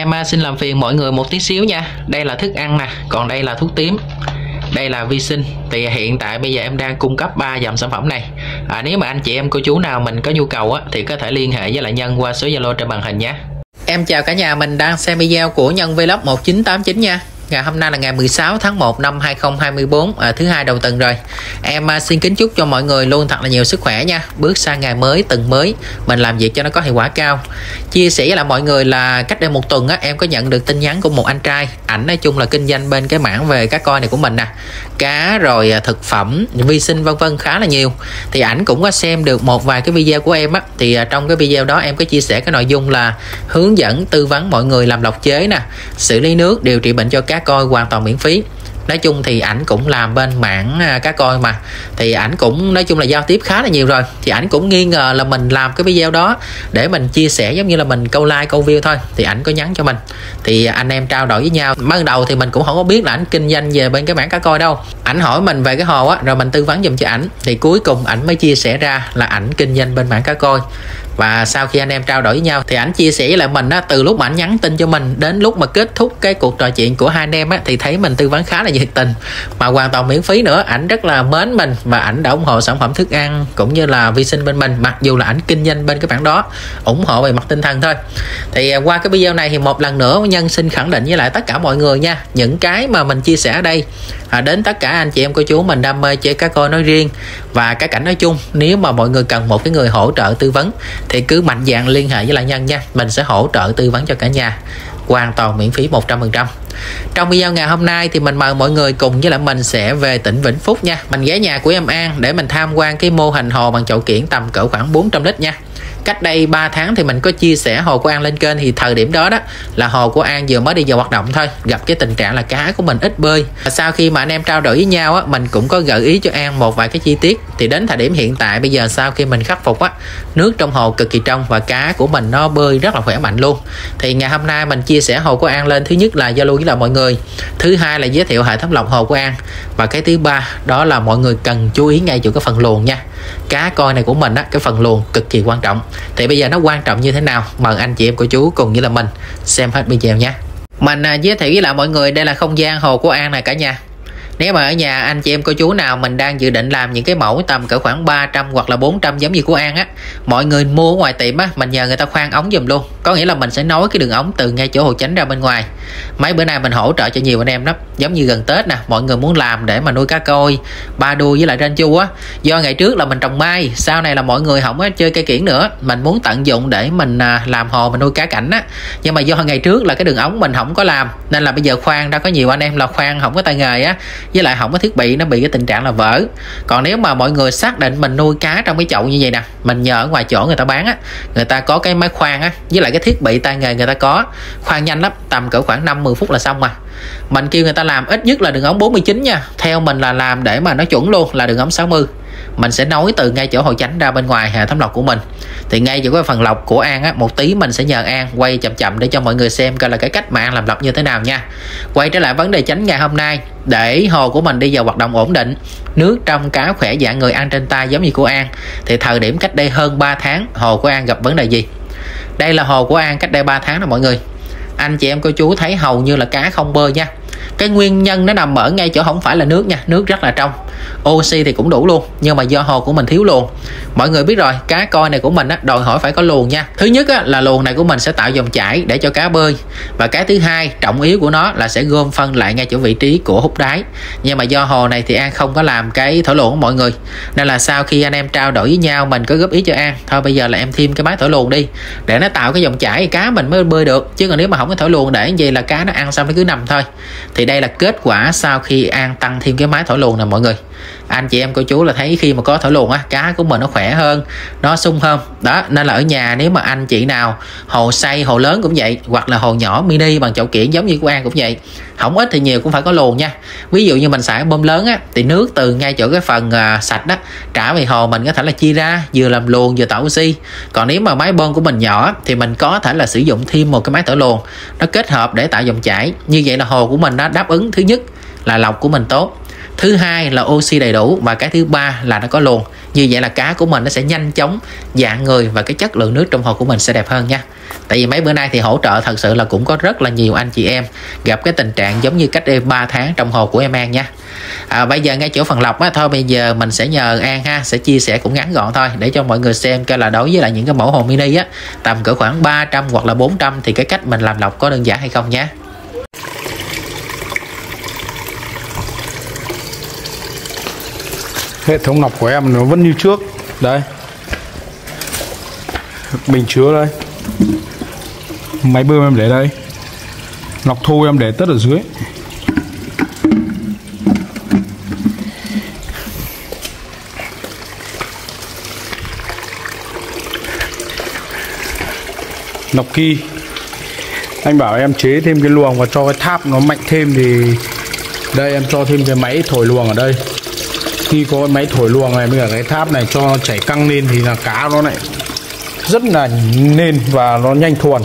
Em xin làm phiền mọi người một tí xíu nha. Đây là thức ăn nè, còn đây là thuốc tím, đây là vi sinh. Thì hiện tại bây giờ em đang cung cấp 3 dòng sản phẩm này. Nếu mà anh chị em cô chú nào mình có nhu cầu thì có thể liên hệ với lại Nhân qua số Zalo trên màn hình nhé. Em chào cả nhà, mình đang xem video của Nhân Vlog 1989 nha. Ngày hôm nay là ngày 16 tháng 1 năm 2024, thứ hai đầu tuần rồi. Em xin kính chúc cho mọi người luôn thật là nhiều sức khỏe nha. Bước sang ngày mới, tuần mới, mình làm việc cho nó có hiệu quả cao. Chia sẻ với lại mọi người là cách đây một tuần em có nhận được tin nhắn của một anh trai. Ảnh nói chung là kinh doanh bên cái mảng về cá coi này của mình nè, cá rồi thực phẩm, vi sinh vân vân khá là nhiều. Thì ảnh cũng có xem được một vài cái video của em thì trong cái video đó em có chia sẻ cái nội dung là hướng dẫn tư vấn mọi người làm lọc chế nè, xử lý nước, điều trị bệnh cho cá coi hoàn toàn miễn phí. Nói chung thì ảnh cũng làm bên mảng cá coi mà, thì ảnh cũng nói chung là giao tiếp khá là nhiều rồi. Thì ảnh cũng nghi ngờ là mình làm cái video đó để mình chia sẻ giống như là mình câu like câu view thôi. Thì ảnh có nhắn cho mình, thì anh em trao đổi với nhau. Ban đầu thì mình cũng không có biết là ảnh kinh doanh về bên cái mảng cá coi đâu. Ảnh hỏi mình về cái hồ rồi mình tư vấn giùm cho ảnh. Thì cuối cùng ảnh mới chia sẻ ra là ảnh kinh doanh bên mảng cá coi. Và sau khi anh em trao đổi với nhau thì ảnh chia sẻ với lại mình từ lúc mà ảnh nhắn tin cho mình đến lúc mà kết thúc cái cuộc trò chuyện của hai anh em thì thấy mình tư vấn khá là nhiệt tình mà hoàn toàn miễn phí nữa. Ảnh rất là mến mình và ảnh đã ủng hộ sản phẩm thức ăn cũng như là vi sinh bên mình, mặc dù là ảnh kinh doanh bên cái mảng đó, ủng hộ về mặt tinh thần thôi. Thì qua cái video này thì một lần nữa Nhân xin khẳng định với lại tất cả mọi người nha, những cái mà mình chia sẻ ở đây đến tất cả anh chị em cô chú mình đam mê chơi cá coi nói riêng và cá cảnh nói chung, nếu mà mọi người cần một cái người hỗ trợ tư vấn thì cứ mạnh dạn liên hệ với lại Nhân nha. Mình sẽ hỗ trợ tư vấn cho cả nhà hoàn toàn miễn phí 100%. Trong video ngày hôm nay thì mình mời mọi người cùng với lại mình sẽ về tỉnh Vĩnh Phúc nha. Mình ghé nhà của em An để mình tham quan cái mô hình hồ bằng chậu kiển tầm cỡ khoảng 400 lít nha. Cách đây 3 tháng thì mình có chia sẻ hồ của An lên kênh, thì thời điểm đó là hồ của An vừa mới đi vào hoạt động thôi, gặp cái tình trạng là cá của mình ít bơi. Sau khi mà anh em trao đổi với nhau mình cũng có gợi ý cho An một vài cái chi tiết. Thì đến thời điểm hiện tại bây giờ sau khi mình khắc phục nước trong hồ cực kỳ trong và cá của mình nó bơi rất là khỏe mạnh luôn. Thì ngày hôm nay mình chia sẻ hồ của An lên, thứ nhất là giao lưu với là mọi người, thứ hai là giới thiệu hệ thống lọc hồ của An, và cái thứ ba đó là mọi người cần chú ý ngay chỗ cái phần luồng nha. Cá coi này của mình cái phần luồng cực kỳ quan trọng. Thì bây giờ nó quan trọng như thế nào, mời anh chị em cô chú cùng với là mình xem hết video nhé. Mình giới thiệu với lại mọi người đây là không gian hồ của An này cả nhà. Nếu mà ở nhà anh chị em cô chú nào mình đang dự định làm những cái mẫu tầm cỡ khoảng 300 hoặc là 400 giống như của An mọi người mua ở ngoài tiệm mình nhờ người ta khoan ống giùm luôn. Có nghĩa là mình sẽ nối cái đường ống từ ngay chỗ hồ chánh ra bên ngoài. Mấy bữa nay mình hỗ trợ cho nhiều anh em lắm. Giống như gần Tết nè, mọi người muốn làm để mà nuôi cá coi, ba đuôi với lại ranh chu do ngày trước là mình trồng mai, sau này là mọi người không có chơi cây kiển nữa, mình muốn tận dụng để mình làm hồ mình nuôi cá cảnh nhưng mà do ngày trước là cái đường ống mình không có làm, nên là bây giờ khoan ra có nhiều anh em là khoan không có tay nghề với lại không có thiết bị, nó bị cái tình trạng là vỡ. Còn nếu mà mọi người xác định mình nuôi cá trong cái chậu như vậy nè, mình nhờ ở ngoài chỗ người ta bán người ta có cái máy khoan với lại cái thiết bị tay nghề người ta có, khoan nhanh lắm, tầm cỡ khoảng 5-10 phút là xong mà. Mình kêu người ta làm ít nhất là đường ống 49 nha, theo mình là làm để mà nó chuẩn luôn là đường ống 60. Mình sẽ nối từ ngay chỗ hồ chánh ra bên ngoài hệ thống lọc của mình. Thì ngay chỗ cái phần lọc của An một tí mình sẽ nhờ An quay chậm chậm để cho mọi người xem coi là cái cách mà An làm lọc như thế nào nha. Quay trở lại vấn đề chính ngày hôm nay, để hồ của mình đi vào hoạt động ổn định, nước trong, cá khỏe, dạng người ăn trên tay giống như của An, thì thời điểm cách đây hơn 3 tháng hồ của An gặp vấn đề gì? Đây là hồ của An cách đây 3 tháng nè mọi người. Anh chị em cô chú thấy hầu như là cá không bơi nha. Cái nguyên nhân nó nằm ở ngay chỗ không phải là nước nha, nước rất là trong, oxy thì cũng đủ luôn, nhưng mà do hồ của mình thiếu luồng. Mọi người biết rồi, cá coi này của mình đòi hỏi phải có luồng nha. Thứ nhất là luồng này của mình sẽ tạo dòng chảy để cho cá bơi, và cái thứ hai trọng yếu của nó là sẽ gom phân lại ngay chỗ vị trí của hút đáy. Nhưng mà do hồ này thì An không có làm cái thổi luồng của mọi người, nên là sau khi anh em trao đổi với nhau mình có góp ý cho An thôi bây giờ là em thêm cái máy thổi luồng đi để nó tạo cái dòng chảy, cá mình mới bơi được. Chứ còn nếu mà không có thổi luồng để gì là cá nó ăn xong nó cứ nằm thôi. Thì đây là kết quả sau khi An tăng thêm cái máy thổi luồng nè mọi người. Anh chị em cô chú là thấy khi mà có thổi luồng cá của mình nó khỏe hơn, nó sung hơn đó. Nên là ở nhà nếu mà anh chị nào hồ xay, hồ lớn cũng vậy, hoặc là hồ nhỏ mini bằng chậu kiển giống như của An cũng vậy, không ít thì nhiều cũng phải có luồng nha. Ví dụ như mình xài bơm lớn thì nước từ ngay chỗ cái phần sạch trả về hồ mình có thể là chia ra, vừa làm luồng vừa tạo oxy. Còn nếu mà máy bơm của mình nhỏ thì mình có thể là sử dụng thêm một cái máy thổi luồng, nó kết hợp để tạo dòng chảy. Như vậy là hồ của mình nó đáp ứng thứ nhất là lọc của mình tốt, thứ hai là oxy đầy đủ, và cái thứ ba là nó có luồng. Như vậy là cá của mình nó sẽ nhanh chóng dạng người và cái chất lượng nước trong hồ của mình sẽ đẹp hơn nha. Tại vì mấy bữa nay thì hỗ trợ thật sự là cũng có rất là nhiều anh chị em gặp cái tình trạng giống như cách đây 3 tháng trong hồ của em An nha. Bây giờ ngay chỗ phần lọc á, thôi bây giờ mình sẽ nhờ An ha sẽ chia sẻ cũng ngắn gọn thôi để cho mọi người xem coi là đối với lại những cái mẫu hồ mini á tầm cỡ khoảng 300 hoặc là 400 thì cái cách mình làm lọc có đơn giản hay không nhé. Hệ thống lọc của em nó vẫn như trước. Đây, bình chứa đây, máy bơm em để đây, lọc thô em để tất ở dưới. Lọc ki anh bảo em chế thêm cái luồng và cho cái tháp nó mạnh thêm thì đây em cho thêm cái máy thổi luồng ở đây. Khi có cái máy thổi luồng này với cả cái tháp này cho nó chảy căng lên thì là cá nó lại rất là nên và nó nhanh thuần.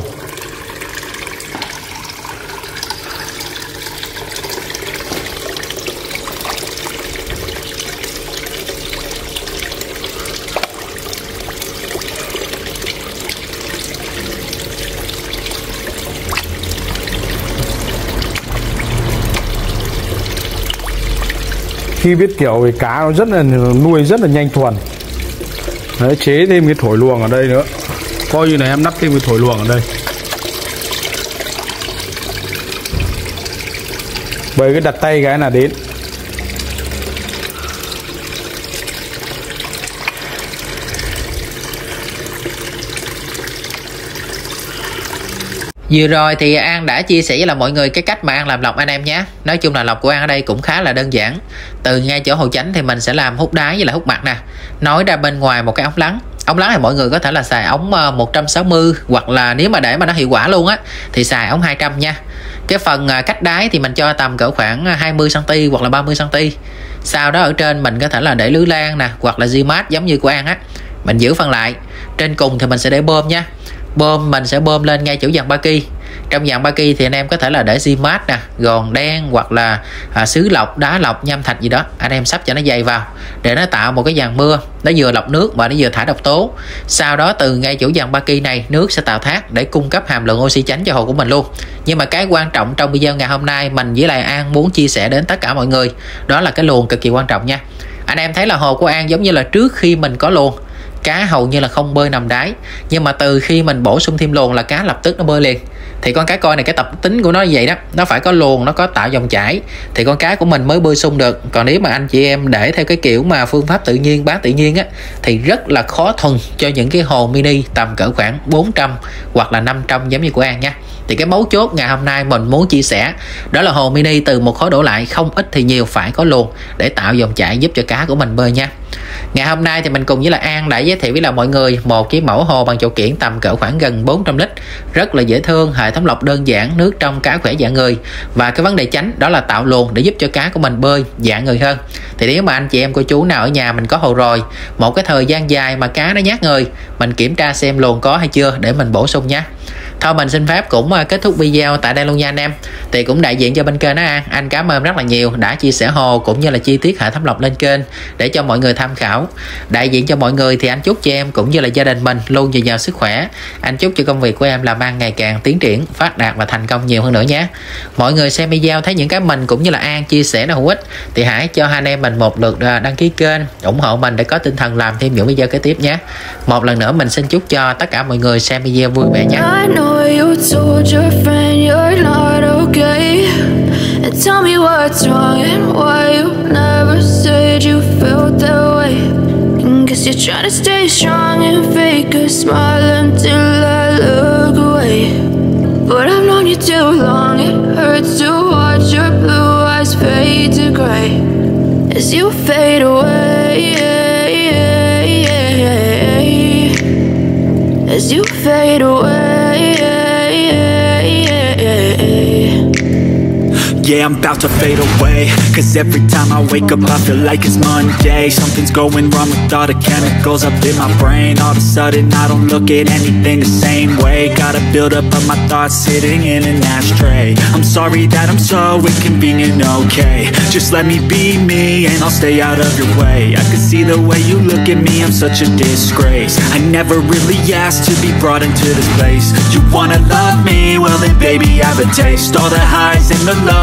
Khi biết kiểu thì cá nó rất là nuôi rất là nhanh thuần. Đấy, chế thêm cái thổi luồng ở đây nữa, coi như là em lắp thêm cái thổi luồng ở đây. Bởi cái đặt tay cái là đến. Vừa rồi thì An đã chia sẻ với là mọi người cái cách mà An làm lọc anh em nhé. Nói chung là lọc của An ở đây cũng khá là đơn giản. Từ ngay chỗ hồ chánh thì mình sẽ làm hút đáy với là hút mặt nè, nối ra bên ngoài một cái ống lắng. Ống lắng thì mọi người có thể là xài ống 160 hoặc là nếu mà để mà nó hiệu quả luôn á thì xài ống 200 nha. Cái phần cách đáy thì mình cho tầm cỡ khoảng 20 cm hoặc là 30 cm. Sau đó ở trên mình có thể là để lưới lan nè hoặc là Zimat giống như của An á. Mình giữ phần lại. Trên cùng thì mình sẽ để bơm nha. Bơm mình sẽ bơm lên ngay chỗ dàn Baki. Trong dàn Baki thì anh em có thể là để Zimat nè, gòn đen hoặc là sứ lọc, đá lọc, nham thạch gì đó. Anh em sắp cho nó dày vào để nó tạo một cái dàn mưa. Nó vừa lọc nước và nó vừa thải độc tố. Sau đó từ ngay chỗ dàn Baki này nước sẽ tạo thác để cung cấp hàm lượng oxy chánh cho hồ của mình luôn. Nhưng mà cái quan trọng trong video ngày hôm nay mình với lại An muốn chia sẻ đến tất cả mọi người đó là cái luồng cực kỳ quan trọng nha. Anh em thấy là hồ của An giống như là trước khi mình có luồng cá hầu như là không bơi nằm đáy, nhưng mà từ khi mình bổ sung thêm luồng là cá lập tức nó bơi liền. Thì con cá coi này cái tập tính của nó như vậy đó, nó phải có luồng, nó có tạo dòng chảy thì con cá của mình mới bơi sung được. Còn nếu mà anh chị em để theo cái kiểu mà phương pháp tự nhiên, bán tự nhiên á thì rất là khó thuần cho những cái hồ mini tầm cỡ khoảng 400 hoặc là 500 giống như của An nha. Thì cái mấu chốt ngày hôm nay mình muốn chia sẻ đó là hồ mini từ một khối đổ lại không ít thì nhiều phải có luồng để tạo dòng chảy giúp cho cá của mình bơi nha. Ngày hôm nay thì mình cùng với là An đã giới thiệu với là mọi người một cái mẫu hồ bằng chậu kiển tầm cỡ khoảng gần 400 lít, rất là dễ thương, hệ thống lọc đơn giản, nước trong cá khỏe dạ người. Và cái vấn đề chánh đó là tạo luồng để giúp cho cá của mình bơi dạ người hơn. Thì nếu mà anh chị em cô chú nào ở nhà mình có hồ rồi, một cái thời gian dài mà cá nó nhát người, mình kiểm tra xem luồng có hay chưa để mình bổ sung nha. Thôi mình xin phép cũng kết thúc video tại đây luôn nha anh em. Thì cũng đại diện cho bên kênh đó anh cảm ơn rất là nhiều đã chia sẻ hồ cũng như là chi tiết hệ thống lọc lên kênh để cho mọi người tham khảo. Đại diện cho mọi người thì anh chúc cho em cũng như là gia đình mình luôn dồi dào sức khỏe. Anh chúc cho công việc của em làm ăn ngày càng tiến triển, phát đạt và thành công nhiều hơn nữa nhé. Mọi người xem video thấy những cái mình cũng như là An chia sẻ nó hữu ích thì hãy cho hai anh em mình một lượt đăng ký kênh, ủng hộ mình để có tinh thần làm thêm những video kế tiếp nhé. Một lần nữa mình xin chúc cho tất cả mọi người xem video vui vẻ nhé. You told your friend you're not okay, and tell me what's wrong and why you never said you felt that way. And guess you're trying to stay strong and fake a smile until I look away. But I've known you too long, it hurts to watch your blue eyes fade to gray as you fade away, as you fade away. yeah, I'm about to fade away. Cause every time I wake up I feel like it's Monday. Something's going wrong with all the chemicals up in my brain. All of a sudden I don't look at anything the same way. Gotta build up of my thoughts sitting in an ashtray. I'm sorry that I'm so inconvenient, okay. Just let me be me and I'll stay out of your way. I can see the way you look at me, I'm such a disgrace. I never really asked to be brought into this place. You wanna love me? Well then baby, have a taste. All the highs and the lows,